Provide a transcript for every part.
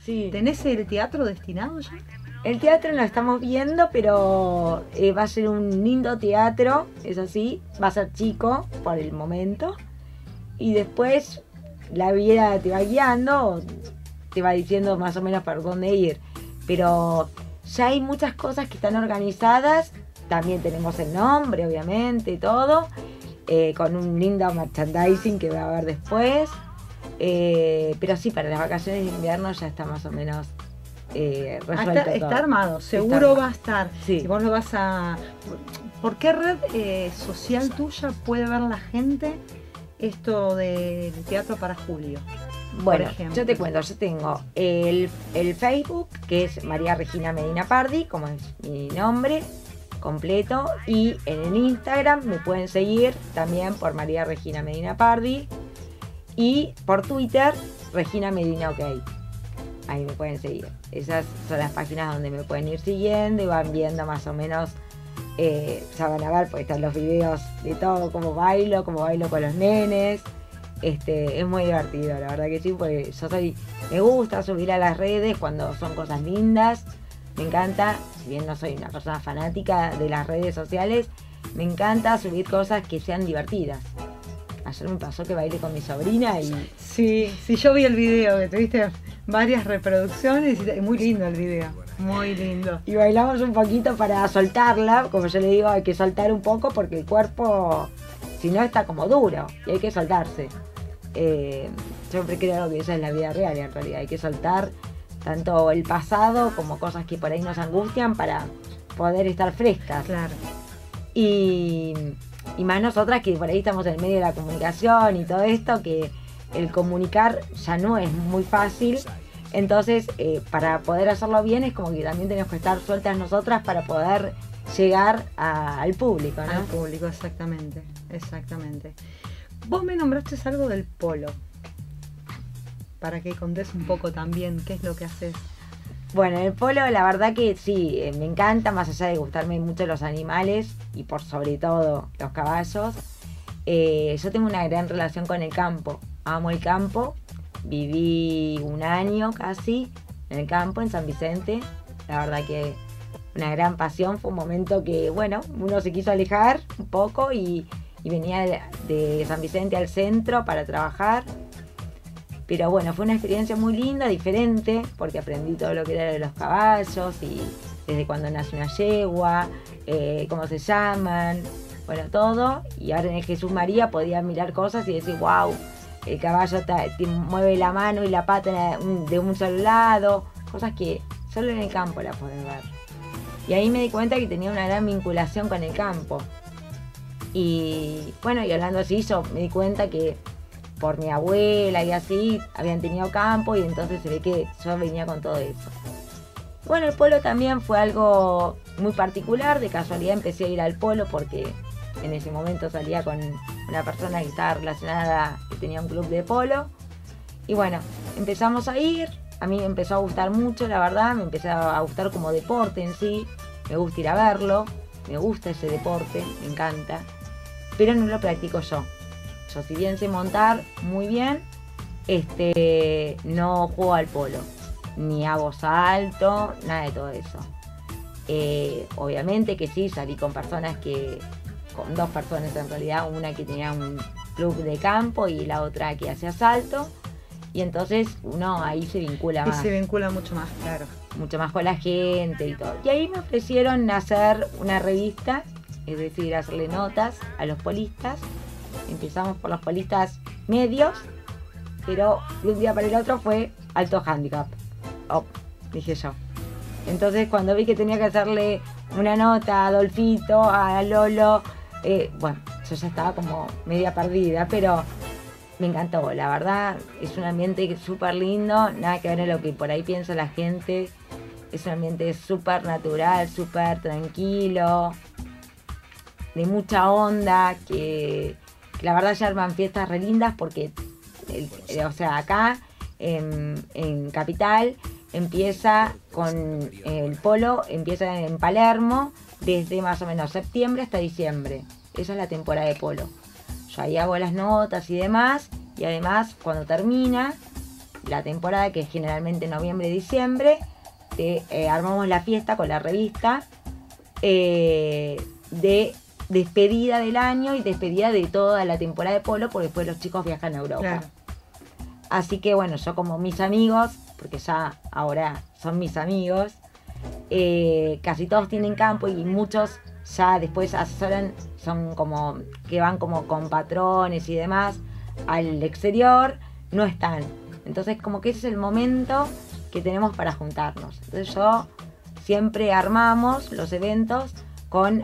Sí. ¿Tenés el teatro destinado ya? El teatro lo estamos viendo, pero va a ser un lindo teatro, eso sí, va a ser chico por el momento. Y después la vida te va guiando, te va diciendo más o menos por dónde ir. Pero ya hay muchas cosas que están organizadas, también tenemos el nombre, obviamente, y todo, con un lindo merchandising que va a haber después. Pero sí, para las vacaciones de invierno ya está más o menos resuelto Está todo. armado, seguro Está va a estar. Sí. Y vos lo vas a... ¿Por qué red social tuya puede ver la gente esto del teatro para julio? Bueno, por ejemplo? yo te cuento, yo tengo el Facebook, que es María Regina Medina Pardi, como es mi nombre completo, y en el Instagram me pueden seguir también por María Regina Medina Pardi, y por Twitter, Regina Medina OK. Ahí me pueden seguir. Esas son las páginas donde me pueden ir siguiendo y van viendo más o menos, ya van a ver, porque están los videos de todo, cómo bailo con los nenes. Es muy divertido, la verdad que sí, porque me gusta subir a las redes cuando son cosas lindas, me encanta, si bien no soy una persona fanática de las redes sociales, me encanta subir cosas que sean divertidas. Ayer me pasó que bailé con mi sobrina y... Sí, yo vi el video, que tuviste varias reproducciones y muy lindo el video, muy lindo. Y bailamos un poquito para soltarla, como yo le digo, hay que soltar un poco porque el cuerpo, si no, está como duro y hay que soltarse. Siempre creo que esa es la vida real en realidad, hay que soltar tanto el pasado como cosas que por ahí nos angustian para poder estar frescas. Claro. Y más nosotras que por ahí estamos en el medio de la comunicación y todo esto, que el comunicar ya no es muy fácil. Entonces, para poder hacerlo bien es como que también tenemos que estar sueltas nosotras para poder llegar al público, ¿no? Al público, exactamente. Vos me nombraste algo del polo, para que contés un poco también qué es lo que haces. Bueno, el polo la verdad que sí, me encanta, más allá de gustarme mucho los animales y por sobre todo los caballos. Yo tengo una gran relación con el campo, amo el campo, viví un año casi en el campo, en San Vicente, la verdad que una gran pasión, fue un momento que, bueno, uno se quiso alejar un poco y venía de San Vicente al centro para trabajar. Pero bueno, fue una experiencia muy linda, diferente, porque aprendí todo lo que era de los caballos y desde cuando nace una yegua, cómo se llaman, bueno, todo. Y ahora en el Jesús María podía mirar cosas y decir, wow, el caballo te mueve la mano y la pata de un solo lado, cosas que solo en el campo la podés ver. Y ahí me di cuenta que tenía una gran vinculación con el campo. Y bueno, y hablando así, yo me di cuenta que por mi abuela y así, habían tenido campo y entonces se ve que yo venía con todo eso. Bueno, el polo también fue algo muy particular, de casualidad empecé a ir al polo porque en ese momento salía con una persona que estaba relacionada, que tenía un club de polo. Y bueno, empezamos a ir, a mí me empezó a gustar mucho, la verdad, me empezó a gustar como deporte en sí, me gusta ir a verlo, me gusta ese deporte, me encanta, pero no lo practico yo. Yo si bien sé montar muy bien, no juego al polo, ni hago salto, nada de todo eso. Obviamente que sí, salí con con dos personas en realidad, una que tenía un club de campo y la otra que hacía salto, y entonces uno ahí se vincula más. Y se vincula mucho más, claro. Mucho más con la gente y todo. Y ahí me ofrecieron hacer una revista, es decir, hacerle notas a los polistas. Empezamos por los polistas medios, pero de un día para el otro fue alto handicap. Oh, dije yo. Entonces cuando vi que tenía que hacerle una nota a Adolfito, a Lolo, bueno, yo ya estaba como media perdida, pero me encantó, la verdad, es un ambiente súper lindo, nada que ver en lo que por ahí piensa la gente, es un ambiente súper natural, súper tranquilo, de mucha onda, que la verdad ya arman fiestas re lindas porque, o sea, acá en Capital empieza con el polo, empieza en Palermo desde más o menos septiembre hasta diciembre. Esa es la temporada de polo. Yo ahí hago las notas y demás, y además cuando termina, la temporada, que es generalmente noviembre, diciembre, armamos la fiesta con la revista de despedida del año y despedida de toda la temporada de polo, porque después los chicos viajan a Europa. Claro. Así que bueno, yo como mis amigos, porque ya ahora son mis amigos, casi todos tienen campo y muchos ya después asesoran, son como que van como con patrones y demás al exterior, no están. Entonces como que ese es el momento que tenemos para juntarnos. Entonces yo siempre armamos los eventos con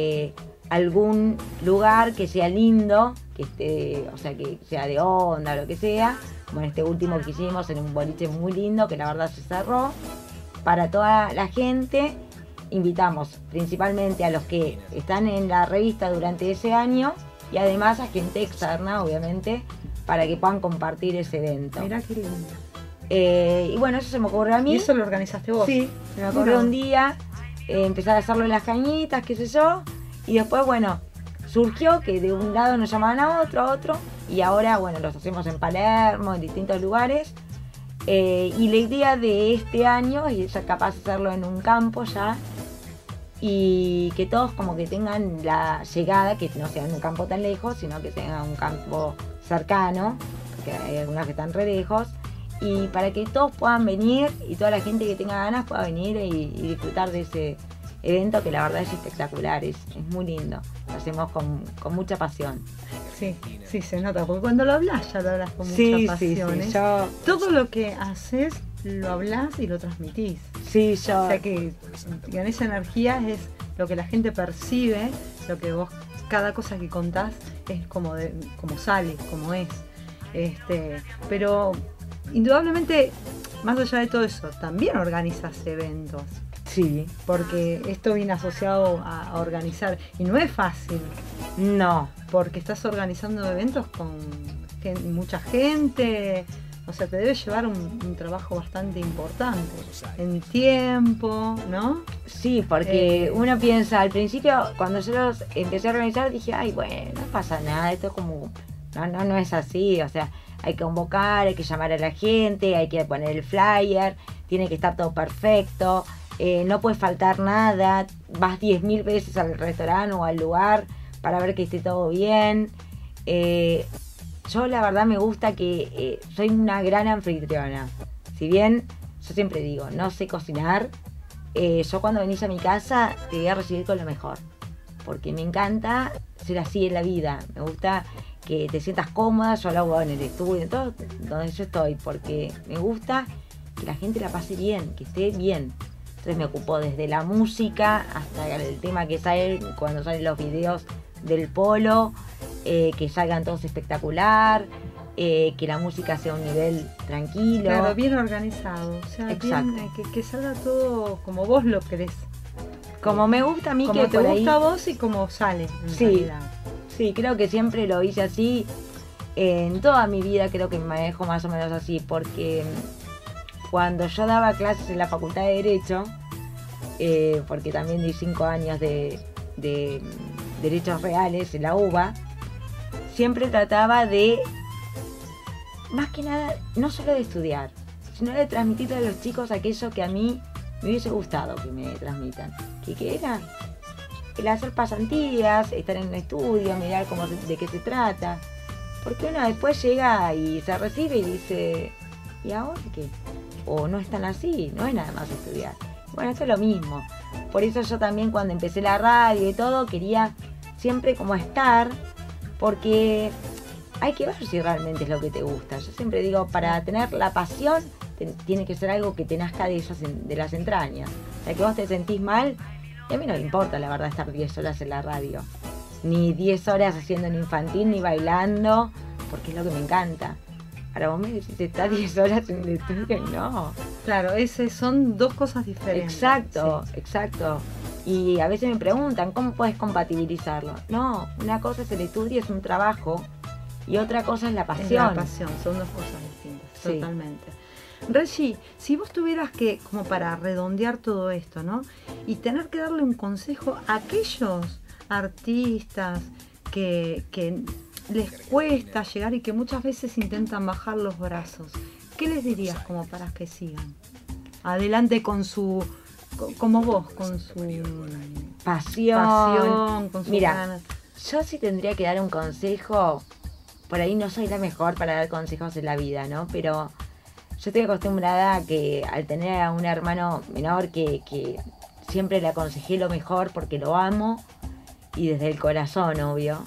algún lugar que sea lindo, que esté, o sea, que sea de onda, lo que sea, como en este último que hicimos en un boliche muy lindo, que la verdad se cerró, para toda la gente. Invitamos principalmente a los que están en la revista durante ese año y además a gente externa, obviamente, para que puedan compartir ese evento. Mirá qué lindo. Y bueno, eso se me ocurrió a mí. ¿Y eso lo organizaste vos? Sí, se me ocurrió un día empezar a hacerlo en las cañitas, qué sé yo, y después, bueno, surgió que de un lado nos llamaban a otro, y ahora, bueno, los hacemos en Palermo, en distintos lugares, y la idea de este año es ser capaz de hacerlo en un campo ya, y que todos como que tengan la llegada, que no sea en un campo tan lejos, sino que tengan un campo cercano, porque hay algunas que están re lejos, y para que todos puedan venir y toda la gente que tenga ganas pueda venir y disfrutar de ese evento, que la verdad es espectacular, es muy lindo, lo hacemos con mucha pasión. Sí, sí, se nota, porque cuando lo hablas ya lo hablas con mucha pasión. Sí, yo... Todo lo que haces lo hablas y lo transmitís. Sí, yo... O sea que en esa energía es lo que la gente percibe, lo que vos, cada cosa que contás es como sale, como es. Pero indudablemente, más allá de todo eso, también organizas eventos. Sí. Porque esto viene asociado a organizar, y no es fácil. No. Porque estás organizando eventos con mucha gente, o sea, te debe llevar un trabajo bastante importante, en tiempo, ¿no? Sí, porque uno piensa, al principio, cuando yo los empecé a organizar, dije, ay, bueno, no pasa nada, esto es como, no es así, o sea, hay que convocar, hay que llamar a la gente, hay que poner el flyer, tiene que estar todo perfecto, no puede faltar nada, vas 10.000 veces al restaurante o al lugar para ver que esté todo bien. Yo la verdad me gusta que soy una gran anfitriona. Si bien yo siempre digo, no sé cocinar, yo cuando venís a mi casa te voy a recibir con lo mejor. Porque me encanta ser así en la vida. Me gusta que te sientas cómoda, yo lo hago en el estudio, en todo donde yo estoy, porque me gusta que la gente la pase bien, que esté bien. Entonces me ocupo desde la música hasta el tema que sale cuando salen los videos del polo, que salgan todos espectacular, que la música sea a un nivel tranquilo. Claro, bien organizado, o sea, bien, que salga todo como vos lo querés. Como me gusta a mí, como que te por gusta ahí... a vos y como sale en realidad. Sí, creo que siempre lo hice así. En toda mi vida creo que me manejo más o menos así, porque cuando yo daba clases en la Facultad de Derecho, porque también di 5 años de Derechos Reales en la UBA, siempre trataba de, más que nada, no solo de estudiar, sino de transmitirle a los chicos aquello que a mí me hubiese gustado que me transmitan. ¿Qué era? El hacer pasantías, estar en un estudio, mirar de qué se trata. Porque uno después llega y se recibe y dice, ¿y ahora qué? O no es tan así, no es nada más estudiar. Bueno, esto es lo mismo. Por eso yo también cuando empecé la radio y todo, quería siempre como estar, porque hay que ver si realmente es lo que te gusta. Yo siempre digo, para tener la pasión, tiene que ser algo que te nazca de las entrañas. O sea, que vos te sentís mal, y a mí no me importa, la verdad, estar 10 horas en la radio. Ni 10 horas haciendo un infantil, ni bailando, porque es lo que me encanta. Ahora vos me decís, estás 10 horas en el estudio y no. Claro, son dos cosas diferentes. Exacto, sí. Exacto. Y a veces me preguntan, ¿cómo puedes compatibilizarlo? No, una cosa es el estudio, es un trabajo, y otra cosa es la pasión. Es la pasión, son dos cosas distintas, sí. Totalmente. Regi, si vos tuvieras que, como para redondear todo esto, ¿no? Y tener que darle un consejo a aquellos artistas que les cuesta llegar y que muchas veces intentan bajar los brazos, ¿qué les dirías como para que sigan? Adelante con su, como vos, con su pasión, con su Mira, ganas. Yo sí tendría que dar un consejo, por ahí no soy la mejor para dar consejos en la vida, ¿no? Pero yo estoy acostumbrada a que al tener a un hermano menor que siempre le aconsejé lo mejor porque lo amo y desde el corazón, obvio.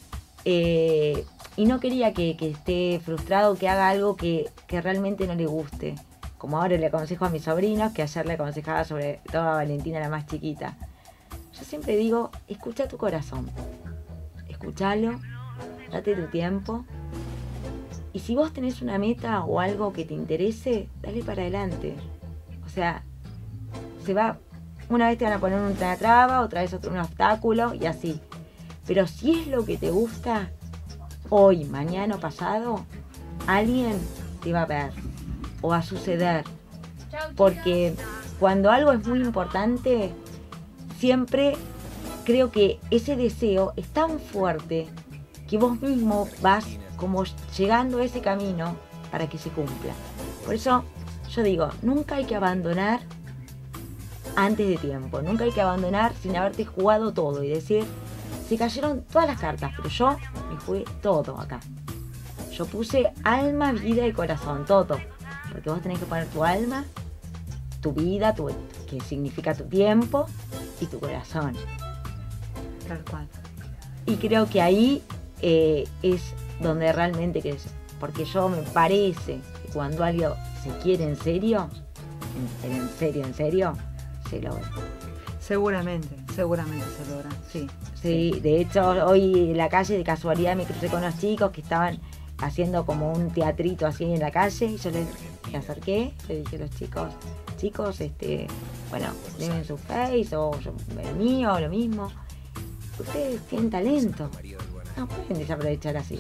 Y no quería que esté frustrado, que haga algo que realmente no le guste. Como ahora le aconsejo a mis sobrinos, que ayer le aconsejaba sobre todo a Valentina, la más chiquita. Yo siempre digo, escucha tu corazón. Escúchalo, date tu tiempo. Y si vos tenés una meta o algo que te interese, dale para adelante. O sea, una vez te van a poner una traba, otra vez un obstáculo y así. Pero si es lo que te gusta, hoy, mañana o pasado, alguien te va a ver o va a suceder. Porque cuando algo es muy importante, siempre creo que ese deseo es tan fuerte que vos mismo vas como llegando a ese camino para que se cumpla. Por eso yo digo, nunca hay que abandonar antes de tiempo, nunca hay que abandonar sin haberte jugado todo y decir, se cayeron todas las cartas, pero yo me jugué todo acá. Yo puse alma, vida y corazón, todo. Porque vos tenés que poner tu alma, tu vida, que significa tu tiempo, y tu corazón. Tal cual. Y creo que ahí es donde realmente creces. Porque yo me parece que cuando algo se quiere en serio, en serio, se logra. Seguramente se logra, sí. Sí, de hecho hoy en la calle de casualidad me crucé con unos chicos que estaban haciendo como un teatrito así en la calle y yo me acerqué, le dije a los chicos, bueno, denme su face o el mío, lo mismo. Ustedes tienen talento, no pueden desaprovechar así.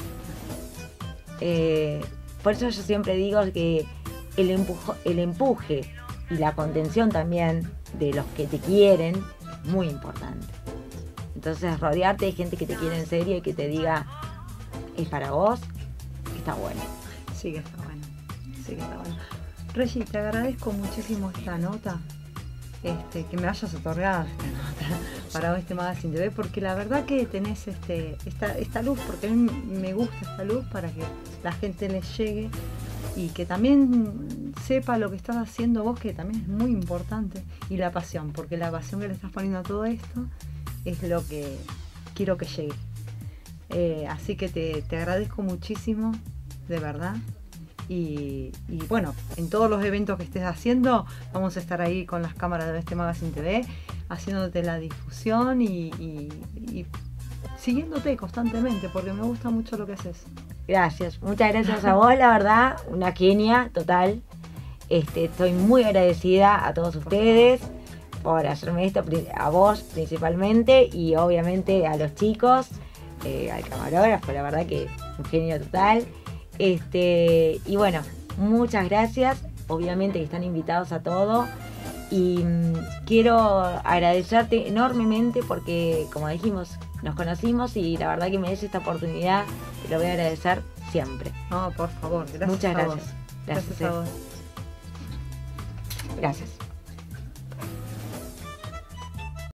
Por eso yo siempre digo que el empuje y la contención también de los que te quieren es muy importante. Entonces rodearte de gente que te quiere en serio y que te diga es para vos, está bueno. Sí que está bueno, sí que está bueno. Reggie, te agradezco muchísimo esta nota, que me hayas otorgado esta nota para este Magazine TV, porque la verdad que tenés esta luz, porque a mí me gusta esta luz para que la gente les llegue y que también sepa lo que estás haciendo vos, que también es muy importante, y la pasión, porque la pasión que le estás poniendo a todo esto es lo que quiero que llegue. Así que te agradezco muchísimo, de verdad. Y bueno, en todos los eventos que estés haciendo, vamos a estar ahí con las cámaras de este Magazine TV, haciéndote la difusión y siguiéndote constantemente, porque me gusta mucho lo que haces. Gracias, muchas gracias a vos, la verdad, una genia total. Estoy muy agradecida a todos ustedes por hacerme esto, a vos principalmente y obviamente a los chicos, al camarógrafo, la verdad que un genio total. Y bueno, muchas gracias, obviamente que están invitados a todo y quiero agradecerte enormemente porque, como dijimos, nos conocimos y la verdad que me des esta oportunidad, te lo voy a agradecer siempre. No, por favor, gracias. Muchas a gracias. vos. Gracias a vos. Gracias.